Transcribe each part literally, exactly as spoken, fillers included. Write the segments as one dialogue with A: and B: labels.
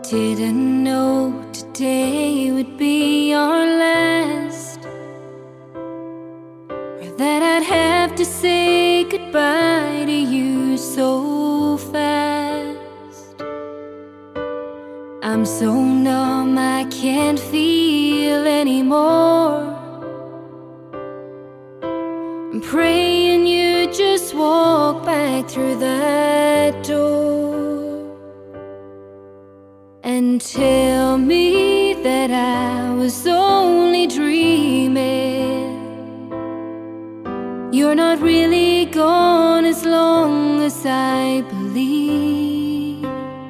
A: Didn't know today would be our last, or that I'd have to say goodbye to you so fast. I'm so numb I can't feel anymore. I'm praying you just walk back through that door and tell me that I was only dreaming. You're not really gone as long as I believe.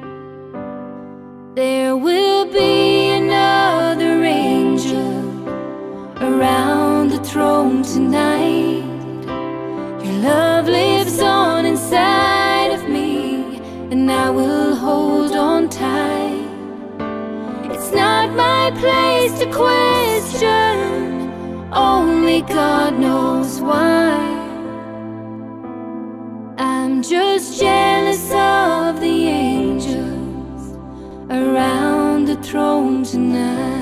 A: There will be another angel around the throne tonight. Your love lives on inside of me, and I will hold on tight. It's not my place to question, only God knows why. I'm just jealous of the angels around the throne tonight.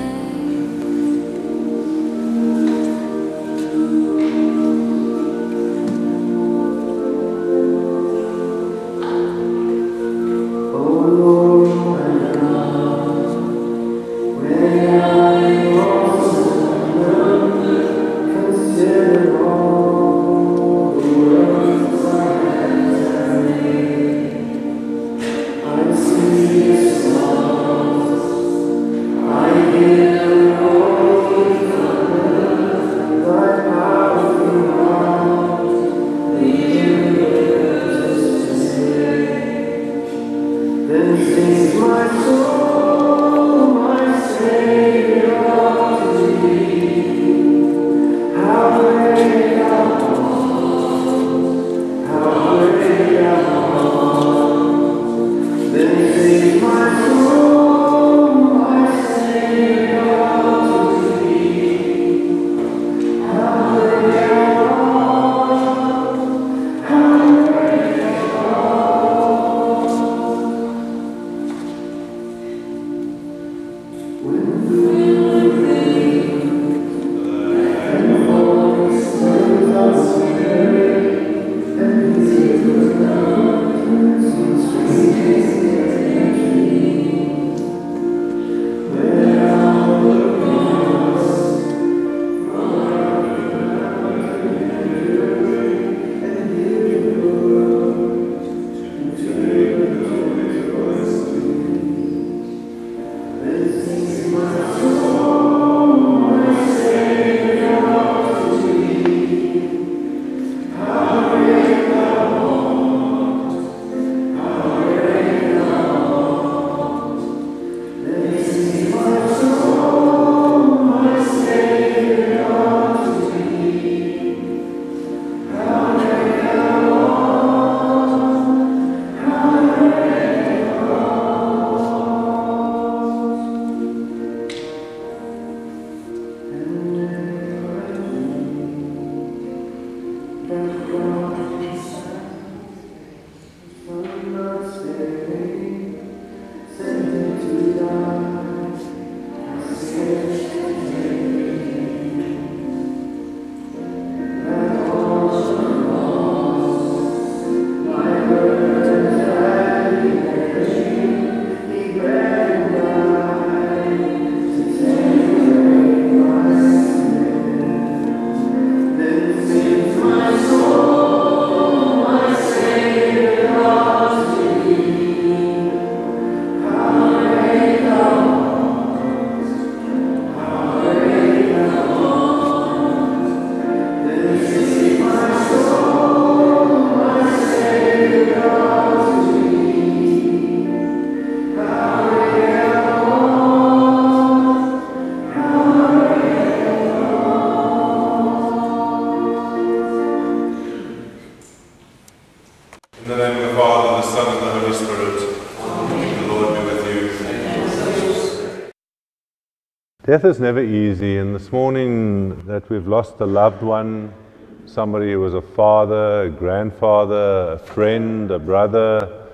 B: Death is never easy, and this morning that we've lost a loved one, somebody who was a father, a grandfather, a friend, a brother,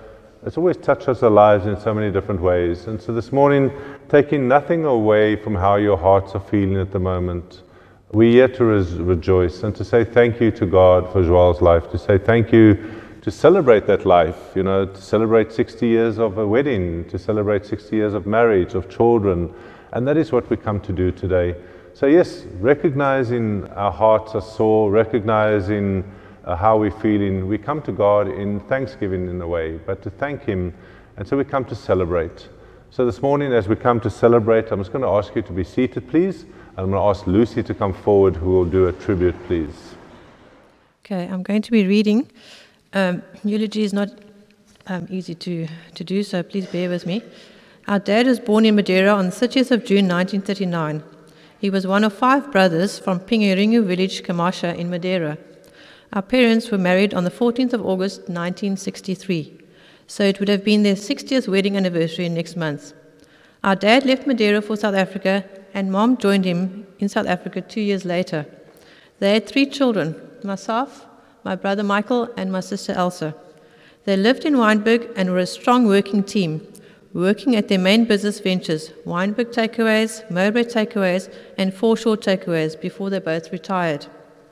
B: it's always touched our lives in so many different ways. And so this morning, taking nothing away from how your hearts are feeling at the moment, we're here to re rejoice and to say thank you to God for Joel's life, to say thank you, to celebrate that life, you know, to celebrate sixty years of a wedding, to celebrate sixty years of marriage, of children. And that is what we come to do today. So yes, recognizing our hearts are sore, recognizing uh, how we're feeling, we come to God in thanksgiving in a way, but to thank Him. And so we come to celebrate. So this morning, as we come to celebrate, I'm just going to ask you to be seated, please. And I'm going to ask Lucy to come forward, who will do a tribute, please.
C: Okay, I'm going to be reading. Um, eulogy is not um, easy to, to do, so please bear with me. Our dad was born in Madeira on the thirtieth of June nineteen thirty-nine. He was one of five brothers from Pinheirinho village, Camacha, in Madeira. Our parents were married on the fourteenth of August nineteen sixty-three, so it would have been their sixtieth wedding anniversary next month. Our dad left Madeira for South Africa, and Mom joined him in South Africa two years later. They had three children, myself, my brother Michael, and my sister Elsa. They lived in Wynberg and were a strong working team, working at their main business ventures, Wynberg Takeaways, Mowbray Takeaways, and Foreshore Takeaways, before they both retired.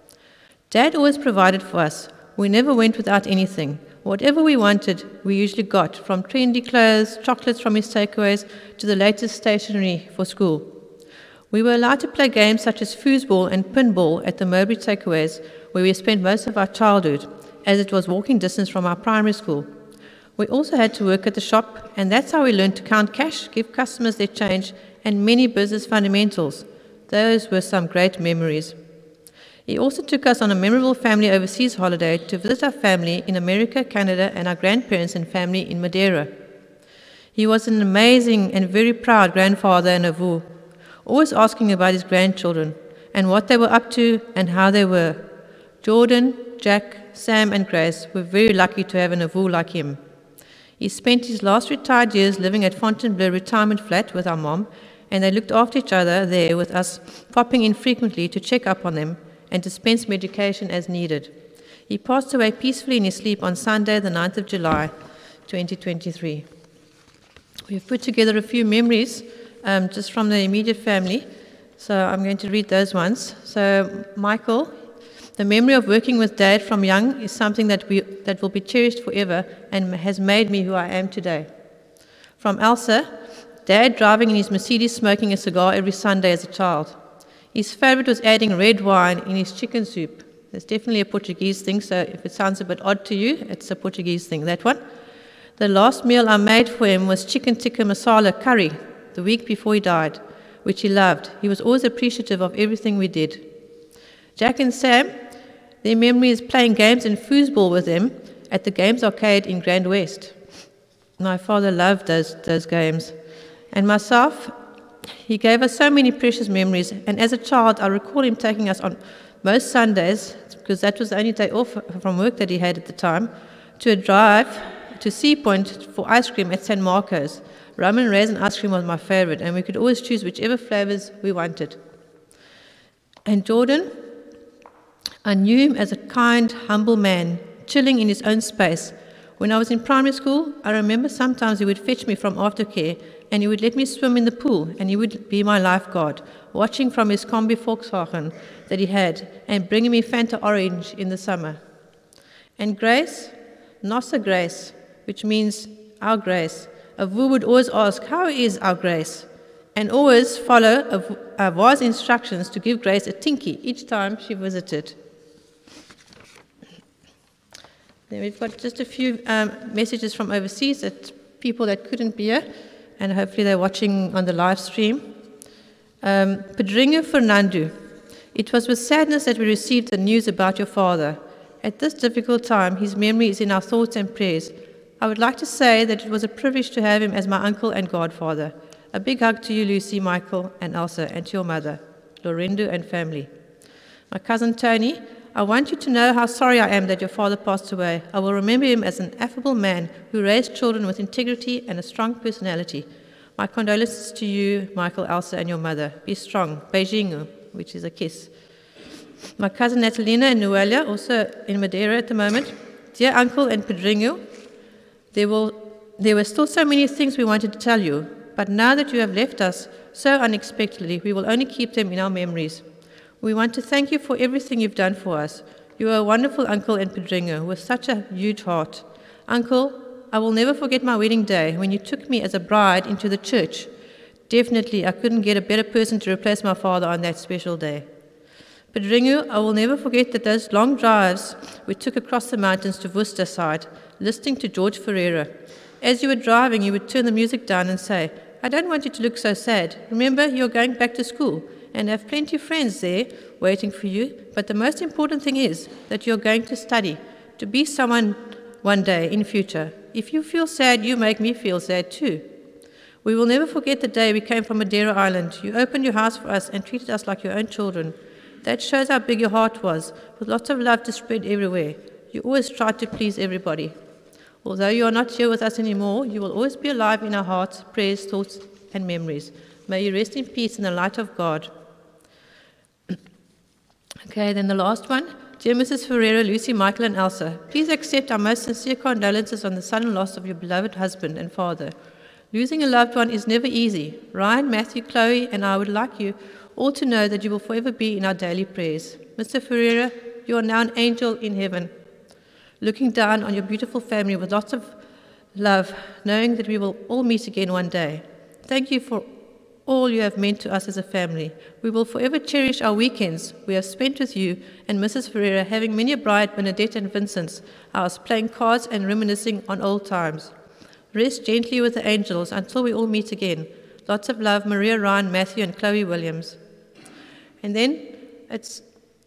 C: Dad always provided for us. We never went without anything. Whatever we wanted, we usually got, from trendy clothes, chocolates from his takeaways, to the latest stationery for school. We were allowed to play games such as foosball and pinball at the Mowbray Takeaways, where we spent most of our childhood, as it was walking distance from our primary school. We also had to work at the shop, and that's how we learned to count cash, give customers their change, and many business fundamentals. Those were some great memories. He also took us on a memorable family overseas holiday to visit our family in America, Canada, and our grandparents and family in Madeira. He was an amazing and very proud grandfather and avô, always asking about his grandchildren and what they were up to and how they were. Jordan, Jack, Sam, and Grace were very lucky to have an avô like him. He spent his last retired years living at Fontainebleau retirement flat with our mom, and they looked after each other there, with us popping in frequently to check up on them and dispense medication as needed. He passed away peacefully in his sleep on Sunday, the ninth of July, twenty twenty-three. We've put together a few memories um, just from the immediate family, so I'm going to read those ones. So, Michael, the memory of working with Dad from young is something that, we, that will be cherished forever and has made me who I am today. From Elsa, Dad driving in his Mercedes smoking a cigar every Sunday as a child. His favorite was adding red wine in his chicken soup. It's definitely a Portuguese thing, so if it sounds a bit odd to you, it's a Portuguese thing, that one. The last meal I made for him was chicken tikka masala curry the week before he died, which he loved. He was always appreciative of everything we did. Jack and Sam, their memory is playing games and foosball with them at the Games Arcade in Grand West. My father loved those, those games. And myself, he gave us so many precious memories, and as a child, I recall him taking us on most Sundays, because that was the only day off from work that he had at the time, to a drive to Sea Point for ice cream at San Marcos. Rum and raisin ice cream was my favorite, and we could always choose whichever flavors we wanted. And Jordan, I knew him as a kind, humble man, chilling in his own space. When I was in primary school, I remember sometimes he would fetch me from aftercare, and he would let me swim in the pool, and he would be my lifeguard, watching from his Kombi Volkswagen that he had, and bringing me Fanta Orange in the summer. And Grace, Nossa Grace, which means our Grace. Avô would always ask, how is our Grace? And always follow Avô's instructions to give Grace a tinky each time she visited. Then we've got just a few um, messages from overseas, that people that couldn't be here, and hopefully they're watching on the live stream. Um, Pedrinho Fernando, it was with sadness that we received the news about your father. At this difficult time, his memory is in our thoughts and prayers. I would like to say that it was a privilege to have him as my uncle and godfather. A big hug to you, Lucy, Michael, and Elsa, and to your mother, Lorendo, and family. My cousin Tony, I want you to know how sorry I am that your father passed away. I will remember him as an affable man who raised children with integrity and a strong personality. My condolences to you, Michael, Elsa, and your mother. Be strong. Beijinho, which is a kiss. My cousin Natalina and Noelia, also in Madeira at the moment. Dear Uncle and Pedrinho, there will there were still so many things we wanted to tell you, but now that you have left us so unexpectedly, we will only keep them in our memories. We want to thank you for everything you've done for us. You are a wonderful uncle and Pedrinho with such a huge heart. Uncle, I will never forget my wedding day when you took me as a bride into the church. Definitely, I couldn't get a better person to replace my father on that special day. Pedrinho, I will never forget that those long drives we took across the mountains to Worcester side, listening to George Ferreira. As you were driving, you would turn the music down and say, I don't want you to look so sad. Remember, you're going back to school and have plenty of friends there waiting for you. But the most important thing is that you're going to study, to be someone one day in future. If you feel sad, you make me feel sad too. We will never forget the day we came from Madeira Island. You opened your house for us and treated us like your own children. That shows how big your heart was, with lots of love to spread everywhere. You always tried to please everybody. Although you are not here with us anymore, you will always be alive in our hearts, prayers, thoughts, and memories. May you rest in peace in the light of God. Okay, then the last one. Dear Missus Ferreira, Lucy, Michael, and Elsa, please accept our most sincere condolences on the sudden loss of your beloved husband and father. Losing a loved one is never easy. Ryan, Matthew, Chloe, and I would like you all to know that you will forever be in our daily prayers. Mister Ferreira, you are now an angel in heaven, looking down on your beautiful family with lots of love, knowing that we will all meet again one day. Thank you for all you have meant to us as a family. We will forever cherish our weekends we have spent with you and Missus Ferreira, having many a bride, Bernadette and Vincent's house, playing cards and reminiscing on old times. Rest gently with the angels until we all meet again. Lots of love, Maria, Ryan, Matthew, and Chloe Williams. And then it's,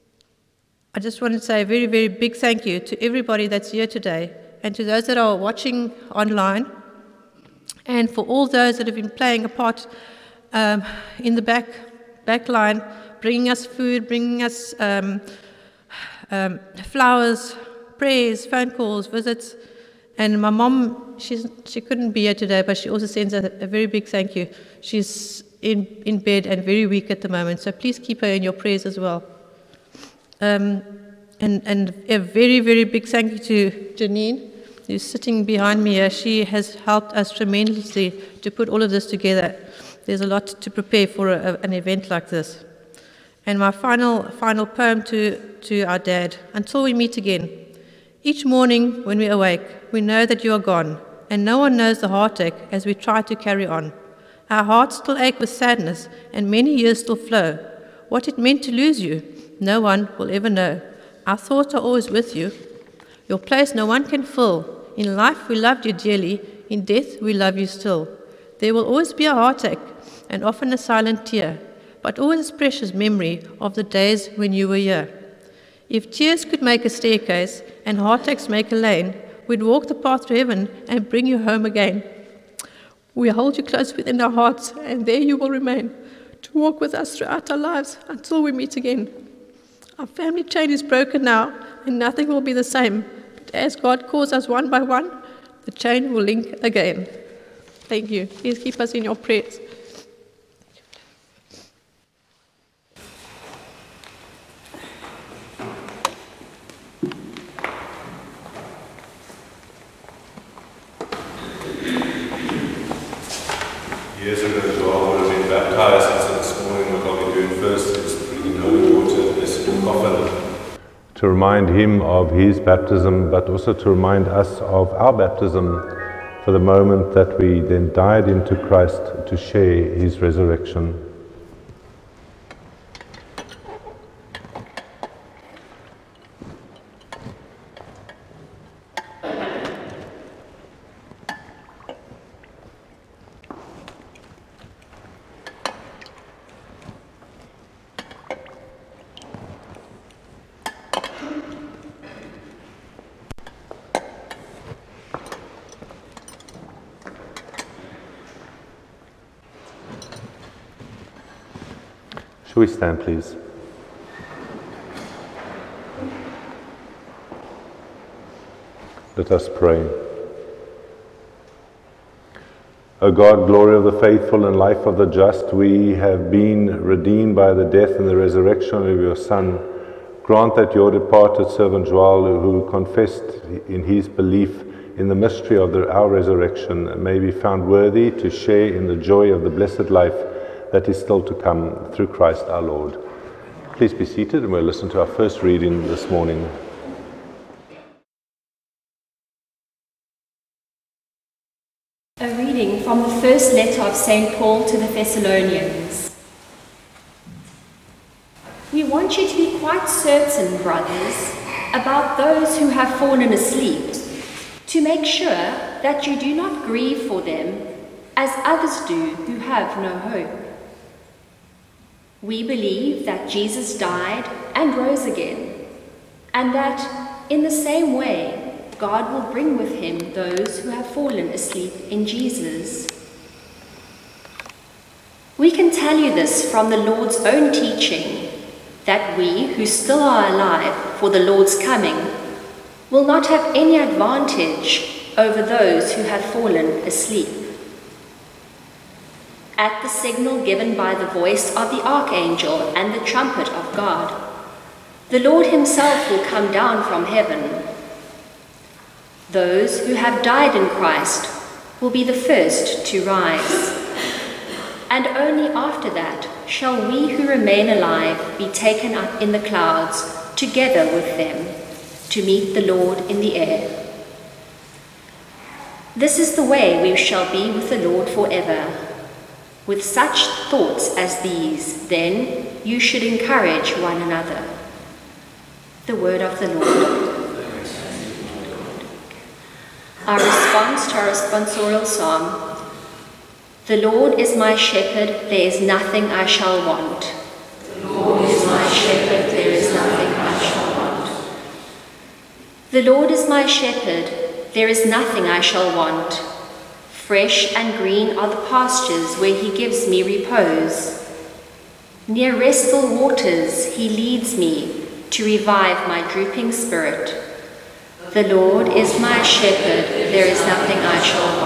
C: I just want to say a very, very big thank you to everybody that's here today and to those that are watching online and for all those that have been playing a part um, in the back, back line, bringing us food, bringing us um, um, flowers, prayers, phone calls, visits. And my mom, she's, she couldn't be here today, but she also sends a, a very big thank you. She's in, in bed and very weak at the moment, so please keep her in your prayers as well. Um, and, and a very, very big thank you to Janine, who's sitting behind me here. She has helped us tremendously to put all of this together. There's a lot to prepare for a, an event like this. And my final, final poem to, to our dad. Until we meet again. Each morning when we awake, we know that you are gone, and no one knows the heartache as we try to carry on. Our hearts still ache with sadness, and many years still flow. What it meant to lose you, no one will ever know. Our thoughts are always with you. Your place no one can fill. In life we loved you dearly, in death we love you still. There will always be a heartache, and often a silent tear, but always a precious memory of the days when you were here. If tears could make a staircase and heartaches make a lane, we'd walk the path to heaven and bring you home again. We hold you close within our hearts, and there you will remain, to walk with us throughout our lives until we meet again. Our family chain is broken now, and nothing will be the same. But as God calls us one by one, the chain will link again. Thank you. Please keep us in your prayers.
B: Years ago as well, I would have been baptized, and so this morning what I'll be doing first is bringing holy water and blessed the coffin. To remind him of his baptism, but also to remind us of our baptism for the moment that we then died into Christ to share his resurrection. Shall we stand, please? Let us pray. O God, glory of the faithful and life of the just, we have been redeemed by the death and the resurrection of your Son. Grant that your departed servant Joel, who confessed in his belief in the mystery of the, our resurrection, may be found worthy to share in the joy of the blessed life that is still to come through Christ our Lord. Please be seated and we'll listen to our first reading this morning.
D: A reading from the first letter of Saint Paul to the Thessalonians. We want you to be quite certain, brothers, about those who have fallen asleep, to make sure that you do not grieve for them as others do who have no hope. We believe that Jesus died and rose again, and that in the same way God will bring with him those who have fallen asleep in Jesus. We can tell you this from the Lord's own teaching, that we who still are alive for the Lord's coming will not have any advantage over those who have fallen asleep. At the signal given by the voice of the archangel and the trumpet of God, the Lord himself will come down from heaven. Those who have died in Christ will be the first to rise, and only after that shall we who remain alive be taken up in the clouds together with them, to meet the Lord in the air. This is the way we shall be with the Lord forever. With such thoughts as these, then, you should encourage one another. The word of the Lord. Our response to our responsorial psalm. The Lord is my shepherd, there is nothing I shall want. The Lord is my shepherd, there is nothing I shall want. The Lord is my shepherd, there is nothing I shall want. Fresh and green are the pastures where he gives me repose. Near restful waters he leads me to revive my drooping spirit. The Lord is my shepherd, there is nothing I shall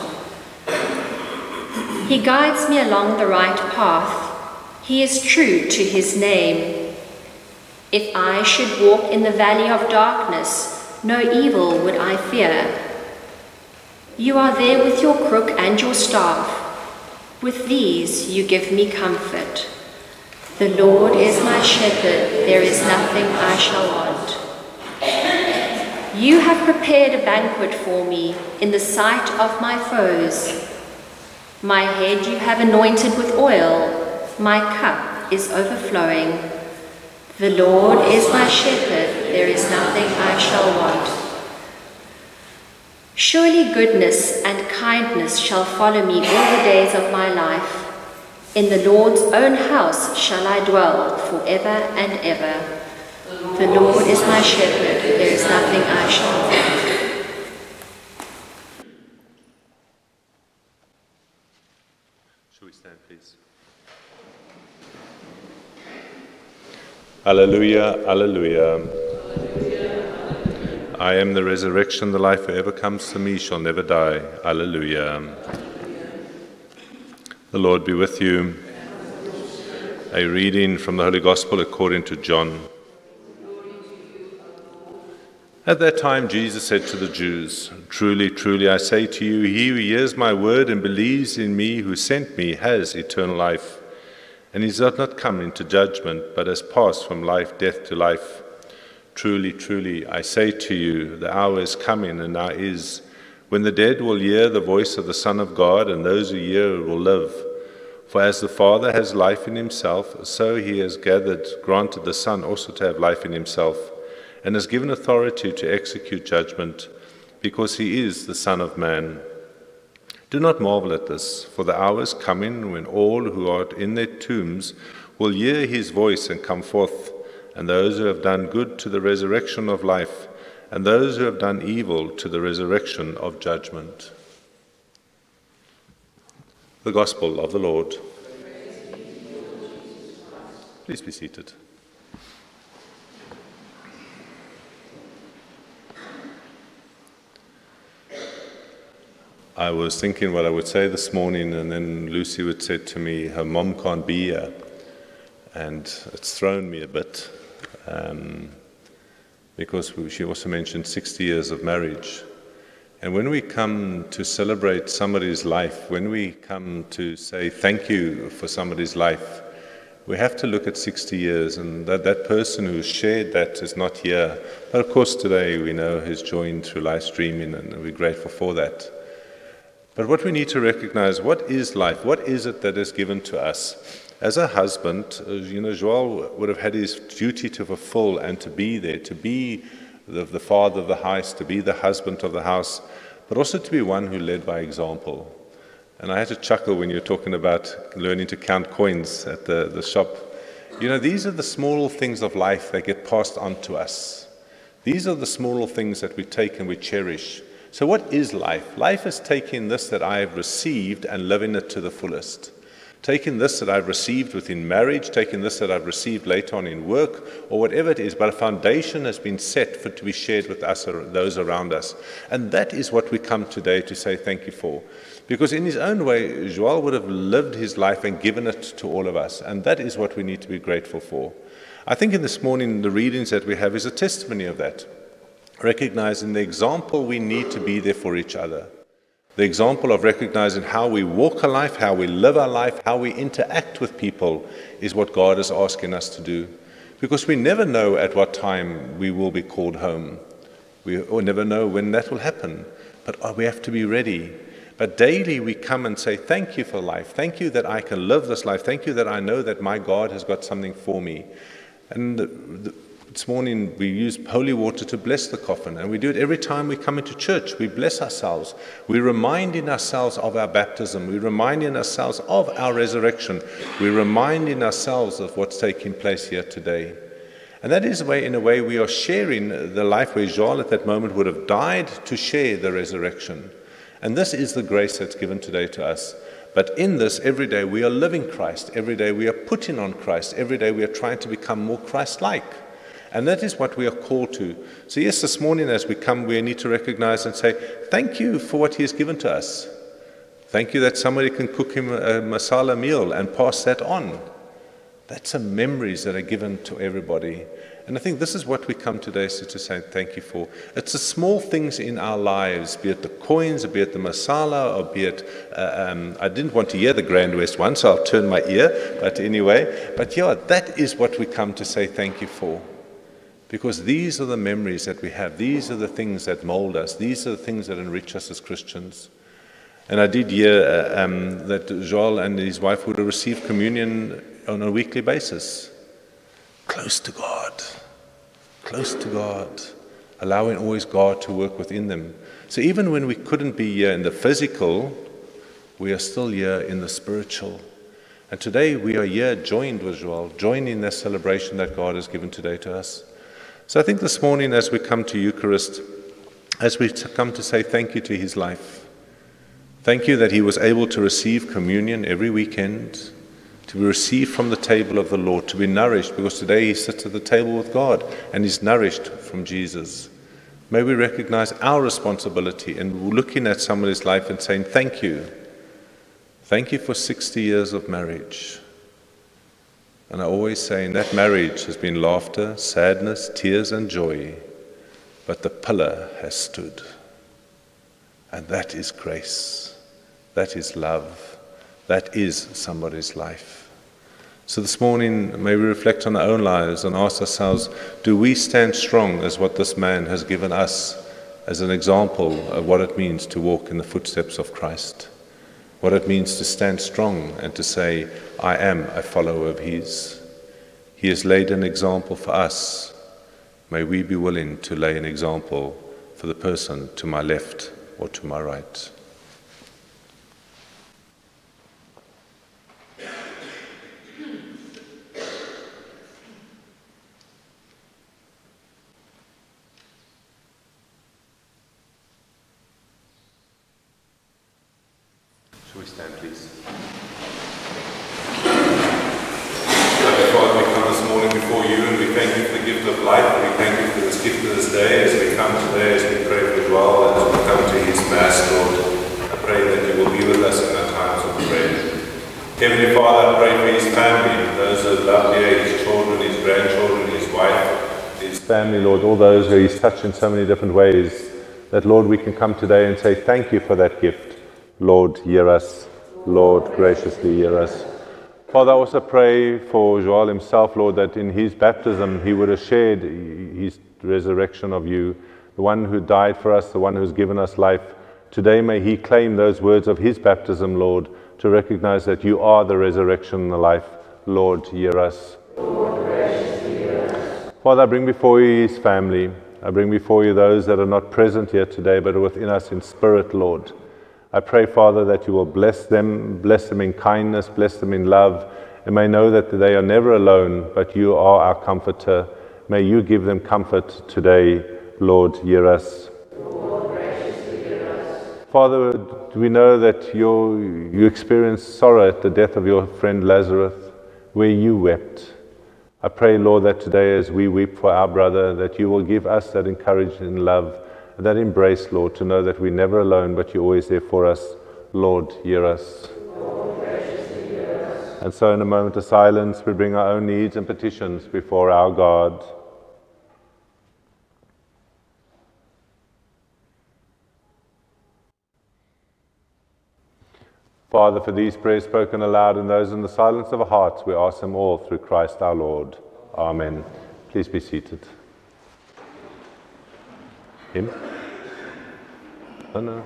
D: want. He guides me along the right path. He is true to his name. If I should walk in the valley of darkness, no evil would I fear. You are there with your crook and your staff. With these you give me comfort. The Lord is my shepherd, there is nothing I shall want. You have prepared a banquet for me in the sight of my foes. My head you have anointed with oil, my cup is overflowing. The Lord is my shepherd, there is nothing I shall want. Surely goodness and kindness shall follow me all the days of my life. In the Lord's own house shall I dwell forever and ever. The Lord is my shepherd, there is nothing I shall want.
B: Shall we stand, please? Alleluia, alleluia. I am the resurrection, the life. Whoever comes to me shall never die. Alleluia. The Lord be with you. A reading from the Holy Gospel according to John. At that time Jesus said to the Jews, Truly, truly, I say to you, he who hears my word and believes in me who sent me has eternal life, and he does not come into judgment, but has passed from life, death to life. Truly, truly, I say to you, the hour is coming, and now is, when the dead will hear the voice of the Son of God, and those who hear will live. For as the Father has life in himself, so he has gathered, granted the Son also to have life in himself, and has given authority to execute judgment, because he is the Son of Man. Do not marvel at this, for the hour is coming when all who are in their tombs will hear his voice and come forth, and those who have done good to the resurrection of life, and those who have done evil to the resurrection of judgment. The Gospel of the Lord. Please be seated. I was thinking what I would say this morning, and then Lucy would say to me, her mom can't be here. And it's thrown me a bit, um, because she also mentioned sixty years of marriage. And when we come to celebrate somebody's life, when we come to say thank you for somebody's life, we have to look at sixty years, and that, that person who shared that is not here. But of course today we know he's joined through live streaming, and we're grateful for that. But what we need to recognize, what is life? What is it that is given to us? As a husband, you know, Joel would have had his duty to fulfill and to be there, to be the, the father of the house, to be the husband of the house, but also to be one who led by example. And I had to chuckle when you were talking about learning to count coins at the, the shop. You know, these are the small things of life that get passed on to us. These are the small things that we take and we cherish. So what is life? Life is taking this that I have received and living it to the fullest. Taking this that I've received within marriage, taking this that I've received later on in work, or whatever it is, but a foundation has been set for to be shared with us or those around us. And that is what we come today to say thank you for. Because in his own way, Joel would have lived his life and given it to all of us. And that is what we need to be grateful for. I think in this morning, the readings that we have is a testimony of that. Recognizing the example we need to be there for each other. The example of recognizing how we walk our life, how we live our life, how we interact with people is what God is asking us to do. Because we never know at what time we will be called home. We or never know when that will happen. But we have to be ready. But daily we come and say, thank you for life. Thank you that I can live this life. Thank you that I know that my God has got something for me. And the, the, This morning we use holy water to bless the coffin, and we do it every time we come into church. We bless ourselves. We're reminding ourselves of our baptism. We're reminding ourselves of our resurrection. We're reminding ourselves of what's taking place here today. And that is a way, in a way, we are sharing the life where Joel at that moment would have died to share the resurrection. And this is the grace that's given today to us. But in this, every day we are living Christ. Every day we are putting on Christ. Every day we are trying to become more Christ-like. And that is what we are called to. So yes, this morning as we come, we need to recognize and say, thank you for what he has given to us. Thank you that somebody can cook him a masala meal and pass that on. That's some memories that are given to everybody. And I think this is what we come today so to say thank you for. It's the small things in our lives, be it the coins, or be it the masala, or be it, uh, um, I didn't want to hear the Grand West one, so I'll turn my ear, but anyway. But yeah, that is what we come to say thank you for. Because these are the memories that we have. These are the things that mold us. These are the things that enrich us as Christians. And I did hear uh, um, that Joel and his wife would have received communion on a weekly basis. Close to God. Close to God. Allowing always God to work within them. So even when we couldn't be here in the physical, we are still here in the spiritual. And today we are here joined with Joel, joined in this celebration that God has given today to us. So I think this morning as we come to Eucharist, as we come to say thank you to his life, thank you that he was able to receive communion every weekend, to be received from the table of the Lord, to be nourished, because today he sits at the table with God and is nourished from Jesus. May we recognize our responsibility in looking at somebody's life and saying thank you. Thank you for sixty years of marriage. And I always say in that marriage has been laughter, sadness, tears and joy, but the pillar has stood. And that is grace. That is love. That is somebody's life. So this morning, may we reflect on our own lives and ask ourselves, do we stand strong as what this man has given us as an example of what it means to walk in the footsteps of Christ? What it means to stand strong and to say, I am a follower of his. He has laid an example for us. May we be willing to lay an example for the person to my left or to my right. Shall we stand, please? Heavenly Father, we come this morning before you and we thank you for the gift of life. And we thank you for this gift of this day as we come today, as we pray for Joel, and as we come to his Mass, Lord. I pray that you will be with us in our times of prayer. Heavenly Father, I pray for his family, those who love here, his children, his grandchildren, his wife, his family, Lord, all those who he's touched in so many different ways. that, Lord, we can come today and say thank you for that gift. Lord, hear us. Lord, graciously hear us. Father, I also pray for Joel himself, Lord, that in his baptism he would have shared his resurrection of you, the one who died for us, the one who has given us life. Today may he claim those words of his baptism, Lord, to recognize that you are the resurrection and the life. Lord, hear us.
E: Lord, graciously hear us.
B: Father, I bring before you his family. I bring before you those that are not present here today, but are within us in spirit, Lord. I pray, Father, that you will bless them, bless them in kindness, bless them in love, and may know that they are never alone, but you are our comforter. May you give them comfort today. Lord, hear us.
E: Lord, graciously hear us.
B: Father, we know that you, you experienced sorrow at the death of your friend Lazarus, where you wept. I pray, Lord, that today as we weep for our brother, that you will give us that encouragement and love, that embrace, Lord, to know that we're never alone, but you're always there for us. Lord, hear us.
E: Lord, graciously hear us.
B: And so in a moment of silence, we bring our own needs and petitions before our God. Father, for these prayers spoken aloud and those in the silence of our hearts, we ask them all through Christ our Lord. Amen. Please be seated. Him? Oh, no.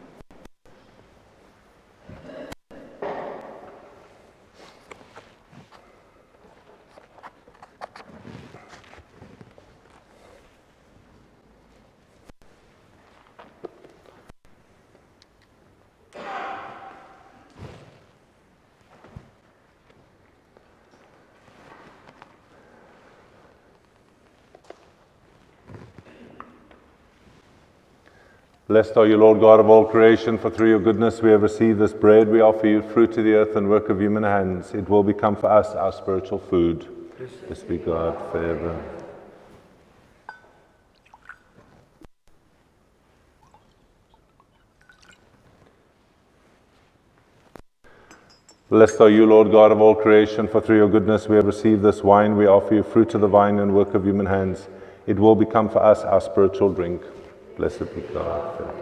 B: Blessed are you, Lord God of all creation, for through your goodness we have received this bread. We offer you fruit of the earth and work of human hands. It will become for us our spiritual food. Blessed be God forever. Blessed are you, Lord God of all creation, for through your goodness we have received this wine. We offer you fruit of the vine and work of human hands. It will become for us our spiritual drink. Blessed be God forever.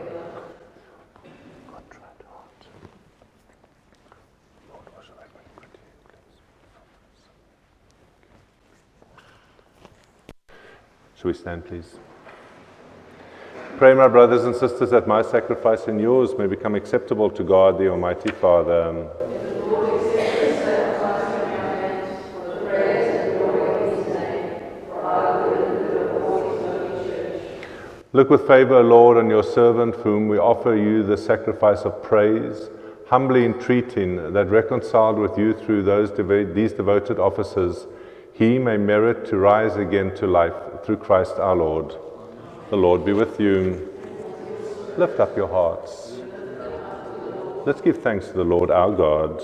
B: Shall we stand, please? Pray, my brothers and sisters, that my sacrifice and yours may become acceptable to God, the Almighty Father. Look with favor, Lord, on your servant, whom we offer you the sacrifice of praise, humbly entreating that, reconciled with you through those devo- these devoted offices, he may merit to rise again to life through Christ our Lord. The Lord be with you. Lift up your hearts. Let's give thanks to the Lord our God.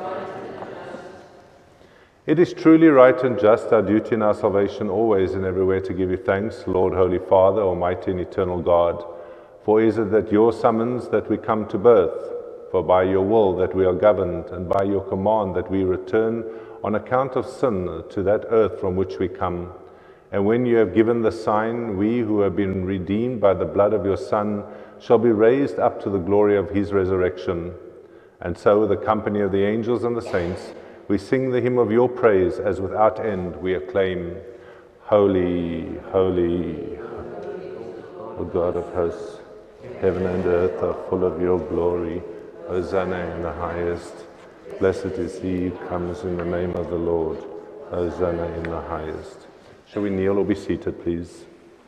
B: It is truly right and just, our duty and our salvation, always and everywhere to give you thanks, Lord, Holy Father, Almighty and eternal God. For is it that your summons that we come to birth? For by your will that we are governed, and by your command that we return on account of sin to that earth from which we come. And when you have given the sign, we who have been redeemed by the blood of your Son shall be raised up to the glory of his resurrection. And so with the company of the angels and the saints, we sing the hymn of your praise, as without end we acclaim, Holy, holy, O God of hosts, heaven and earth are full of your glory. Hosanna in the highest. Blessed is he who comes in the name of the Lord. Hosanna in the highest. Shall we kneel or be seated, please?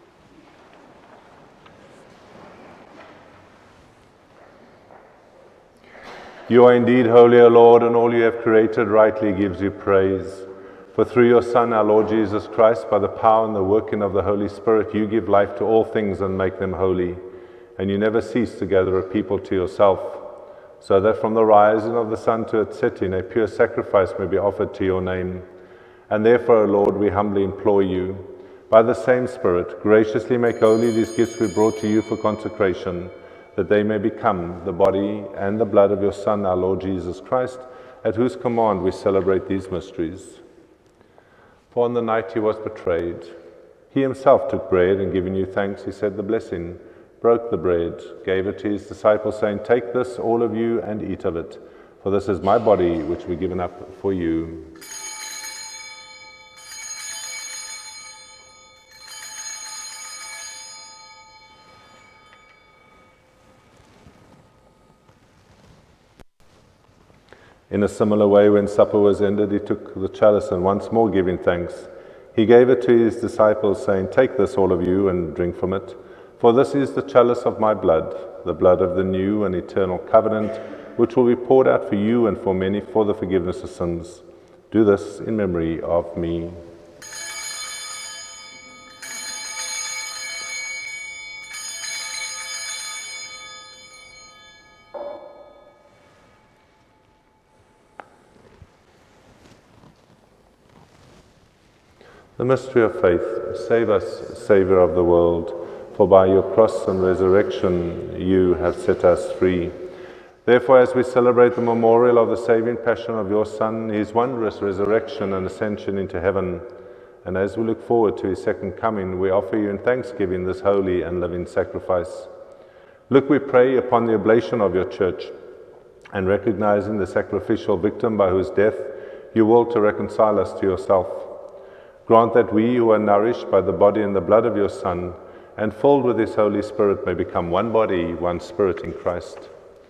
B: You are indeed holy, O Lord, and all you have created rightly gives you praise. For through your Son, our Lord Jesus Christ, by the power and the working of the Holy Spirit, you give life to all things and make them holy. And you never cease to gather a people to yourself, so that from the rising of the sun to its setting, a pure sacrifice may be offered to your name. And therefore, O Lord, we humbly implore you, by the same Spirit, graciously make holy these gifts we brought to you for consecration, that they may become the body and the blood of your Son, our Lord Jesus Christ, at whose command we celebrate these mysteries. For on the night he was betrayed, he himself took bread, and giving you thanks, he said the blessing, broke the bread, gave it to his disciples, saying, "Take this, all of you, and eat of it, for this is my body, which will be given up for you." In a similar way, when supper was ended, he took the chalice, and once more giving thanks, he gave it to his disciples, saying, "Take this, all of you, and drink from it. For this is the chalice of my blood, the blood of the new and eternal covenant, which will be poured out for you and for many for the forgiveness of sins. Do this in memory of me." The mystery of faith. Save us, Saviour of the world, for by your cross and resurrection you have set us free. Therefore, as we celebrate the memorial of the saving passion of your Son, his wondrous resurrection and ascension into heaven, and as we look forward to his second coming, we offer you in thanksgiving this holy and living sacrifice. Look, we pray, upon the oblation of your church, and recognizing the sacrificial victim by whose death you will to reconcile us to yourself. Grant that we who are nourished by the body and the blood of your Son, and filled with his Holy Spirit, may become one body, one spirit in Christ.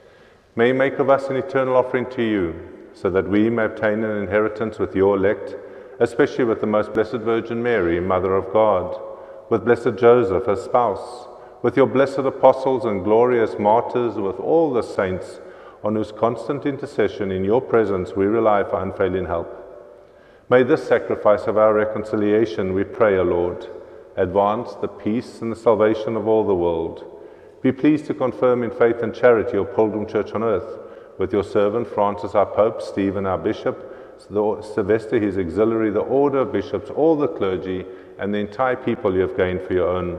B: May you make of us an eternal offering to you, so that we may obtain an inheritance with your elect, especially with the most blessed Virgin Mary, Mother of God, with blessed Joseph, her spouse, with your blessed apostles and glorious martyrs, with all the saints, on whose constant intercession in your presence we rely for unfailing help. May this sacrifice of our reconciliation, we pray, O Lord, advance the peace and the salvation of all the world. Be pleased to confirm in faith and charity your pilgrim church on earth, with your servant Francis our Pope, Stephen our Bishop, Sylvester his auxiliary, the order of bishops, all the clergy, and the entire people you have gained for your own.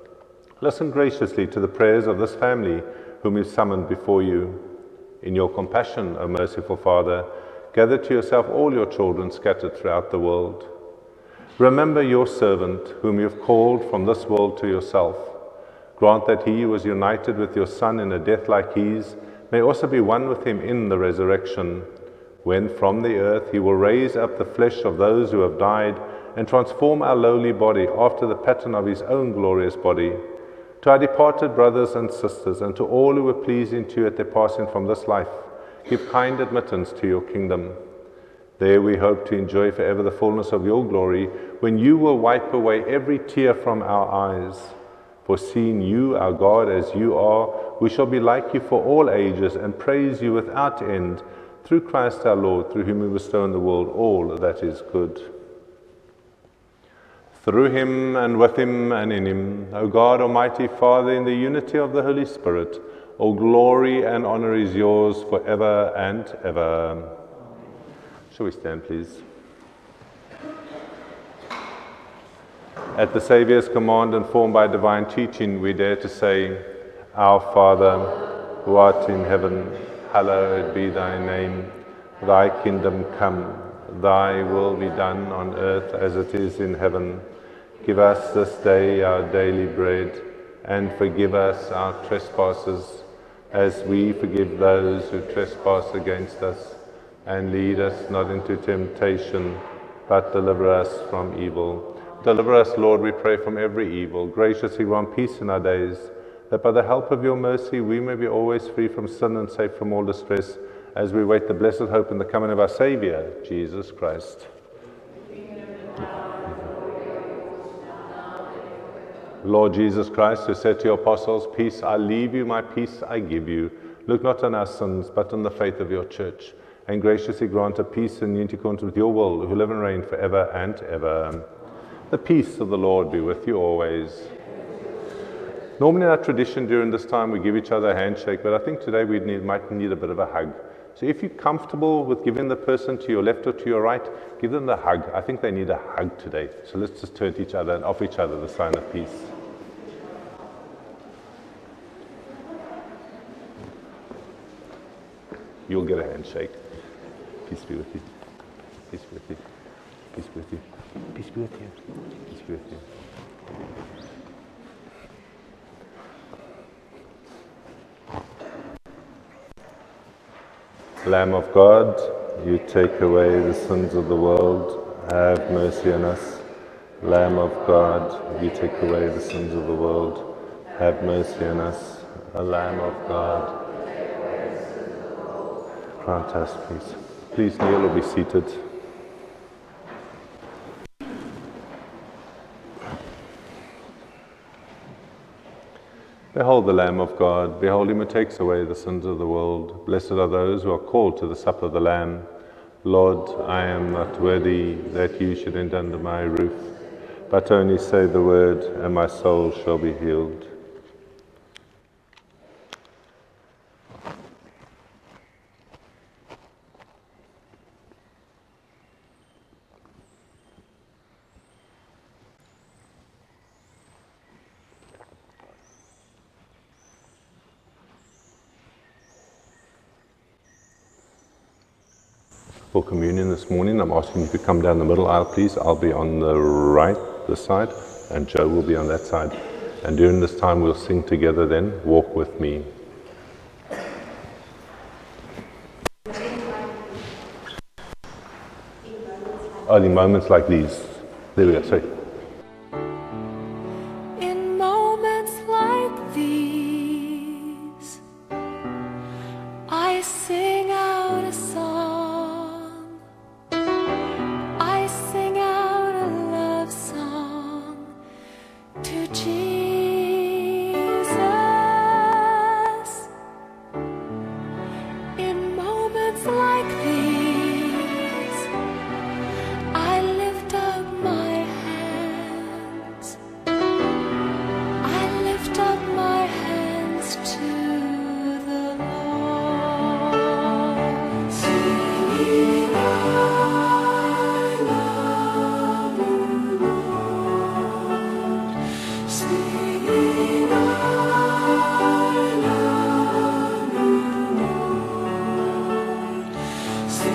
B: Listen graciously to the prayers of this family whom you summoned before you. In your compassion, O merciful Father, gather to yourself all your children scattered throughout the world. Remember your servant, whom you have called from this world to yourself. Grant that he who was united with your Son in a death like his may also be one with him in the resurrection, when from the earth he will raise up the flesh of those who have died and transform our lowly body after the pattern of his own glorious body. To our departed brothers and sisters, and to all who were pleasing to you at their passing from this life, give kind admittance to your kingdom. There we hope to enjoy forever the fullness of your glory, when you will wipe away every tear from our eyes. For seeing you, our God, as you are, we shall be like you for all ages, and praise you without end, through Christ our Lord, through whom we bestow on the world all that is good. Through him, and with him, and in him, O God, Almighty Father, in the unity of the Holy Spirit, all glory and honor is yours forever and ever. Shall we stand, please? At the Saviour's command, and formed by divine teaching, we dare to say, Our Father, who art in heaven, hallowed be thy name. Thy kingdom come, thy will be done on earth as it is in heaven. Give us this day our daily bread, and forgive us our trespasses, as we forgive those who trespass against us. And lead us not into temptation, but deliver us from evil. Deliver us, Lord, we pray, from every evil. Graciously grant peace in our days, that by the help of your mercy we may be always free from sin and safe from all distress, as we wait the blessed hope in the coming of our Saviour, Jesus Christ. Lord Jesus Christ, who said to your apostles, Peace I leave you, my peace I give you. Look not on our sins, but on the faith of your church, and graciously grant a peace and unity according with your will, who live and reign forever and ever. The peace of the Lord be with you always. Normally in our tradition during this time we give each other a handshake, but I think today we need, might need a bit of a hug. So if you're comfortable with giving the person to your left or to your right, give them the hug. I think they need a hug today. So let's just turn to each other and offer each other the sign of peace. You'll get a handshake. Peace be with you. Peace be with you. Peace be with you. Peace be with you. Peace be with you. Lamb of God, you take away the sins of the world, have mercy on us. Lamb of God, you take away the sins of the world, have mercy on us. A Lamb of God, grant us, please. Please kneel or be seated. Behold the Lamb of God, behold him who takes away the sins of the world. Blessed are those who are called to the supper of the Lamb. Lord, I am not worthy that you should enter under my roof, but only say the word, and my soul shall be healed. For communion this morning, I'm asking you to come down the middle aisle, please. I'll be on the right, this side, and Joe will be on that side. And during this time, we'll sing together then, Walk With Me. Oh, in moments like these. There we go, sorry.
A: In moments like these, I sing out a song. I sing out a love song to Jesus. In moments like these, I lift up my hands. I lift up my hands to the Lord, singing, I love you, Lord. Singing, I love you, Lord.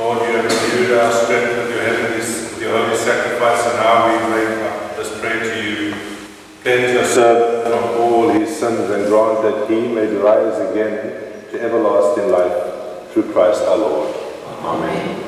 B: Lord, you have renewed our strength with your heavenly, with your holy sacrifice, and now we make up this prayer to you. Cleanse your servant from all his sins and grant that he may rise again to everlasting life through Christ our Lord. Amen.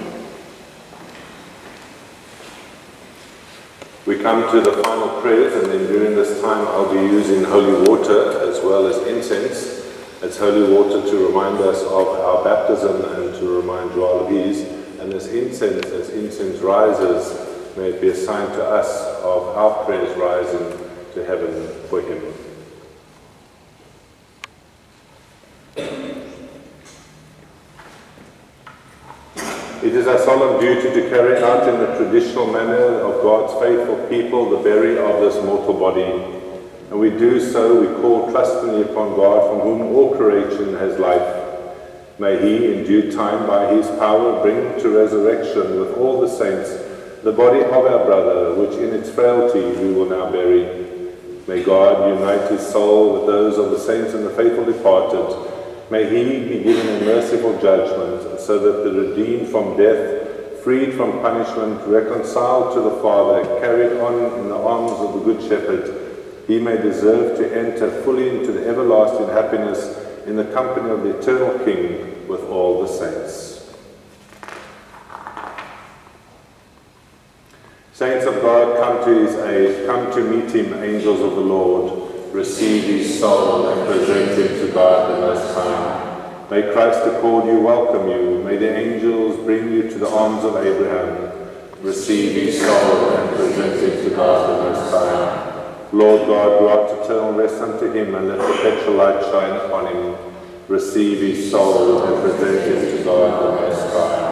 B: We come to the final prayers, and then during this time I'll be using holy water as well as incense. It's holy water to remind us of our baptism and to remind Joel of his. And this incense, as incense rises, may it be a sign to us of our prayers rising to heaven for him. It is our solemn duty to carry out in the traditional manner of God's faithful people the burial of this mortal body. And we do so, we call trustingly upon God, from whom all creation has life. May he, in due time, by his power, bring to resurrection with all the saints the body of our brother, which in its frailty we will now bury. May God unite his soul with those of the saints and the faithful departed. May he be given a merciful judgment, so that the redeemed from death, freed from punishment, reconciled to the Father, carried on in the arms of the Good Shepherd, he may deserve to enter fully into the everlasting happiness in the company of the eternal King with all the saints. Saints of God, come to his aid, come to meet him, angels of the Lord. Receive his soul and present him to God the Most High. May Christ accord you, welcome you. May the angels bring you to the arms of Abraham. Receive his soul and present him to God the Most High. Lord God, grant eternal rest unto him, and let perpetual light shine upon him. Receive his soul and present him to God the Most High.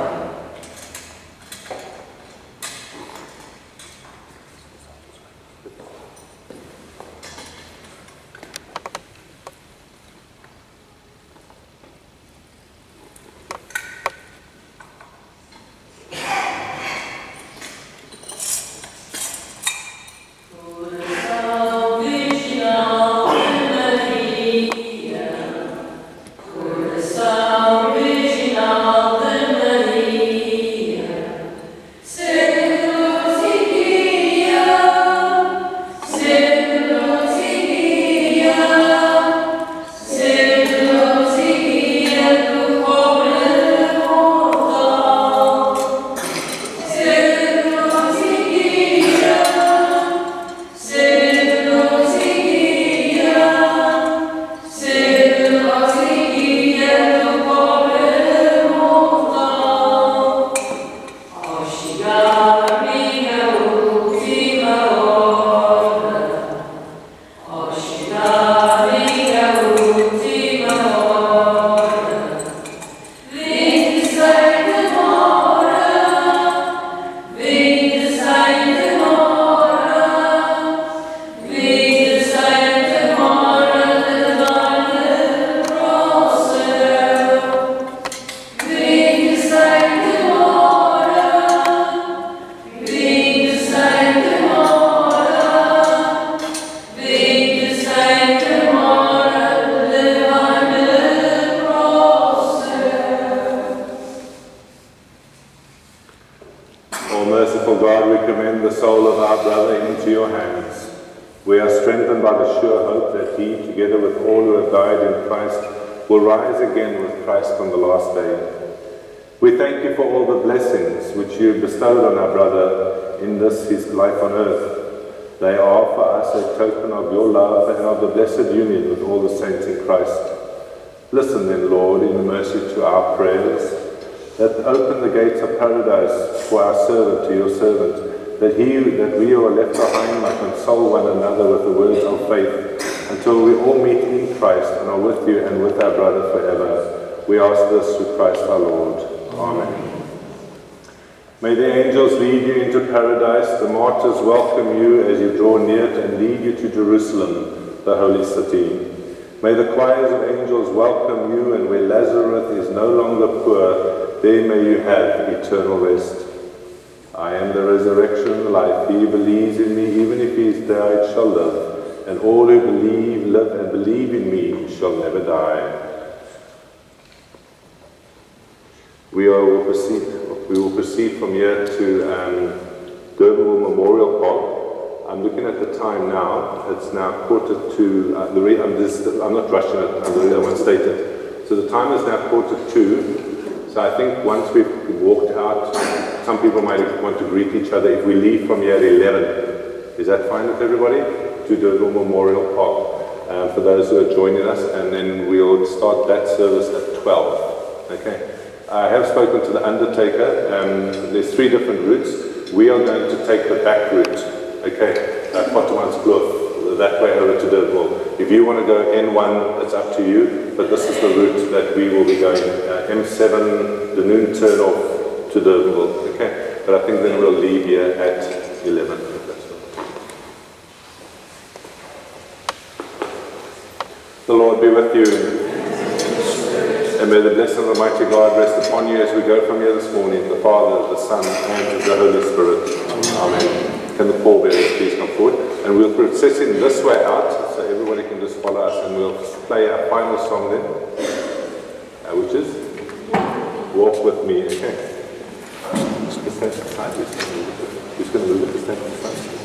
B: Listen then, Lord, in mercy to our prayers, that open the gates of paradise for our servant, to your servant, that he that we who are left behind might console one another with the words of faith, until we all meet in Christ and are with you and with our brother forever. We ask this through Christ our Lord. Amen. May the angels lead you into paradise, the martyrs welcome you as you draw near and lead you to Jerusalem, the holy city. May the choirs of angels welcome you, and where Lazarus is no longer poor, there may you have eternal rest. I am the resurrection and the life. He who believes in me, even if he is died, shall live, and all who believe, live, and believe in me shall never die. We are, will proceed, we will proceed from here to um, D'Urberville Memorial Park. I'm looking at the time now. It's now quarter to, uh, the re I'm, just, I'm not rushing it, I'm really, I won't state it. So the time is now quarter to. So I think once we've walked out, some people might want to greet each other. If we leave from here at eleven, is that fine with everybody? To D'Urberville Memorial Park, um, for those who are joining us, and then we'll start that service at twelve. Okay. I have spoken to the undertaker. Um, there's three different routes. We are going to take the back route. Okay, uh, Pottermanskloof, that way over to D'Urberville. If you want to go N one, it's up to you, but this is the route that we will be going. Uh, M seven, the noon turn off to D'Urberville. Okay, but I think then we'll leave here at eleven. The Lord be with you. And may the blessing of Almighty God rest upon you as we go from here this morning, the Father, the Son, and the Holy Spirit. Amen. Can the pallbearers please come forward? And we'll process in this way out, so everybody can just follow us, and we'll play our final song then, uh, which is Walk With Me. Okay. Who's going to move it to stand on the front?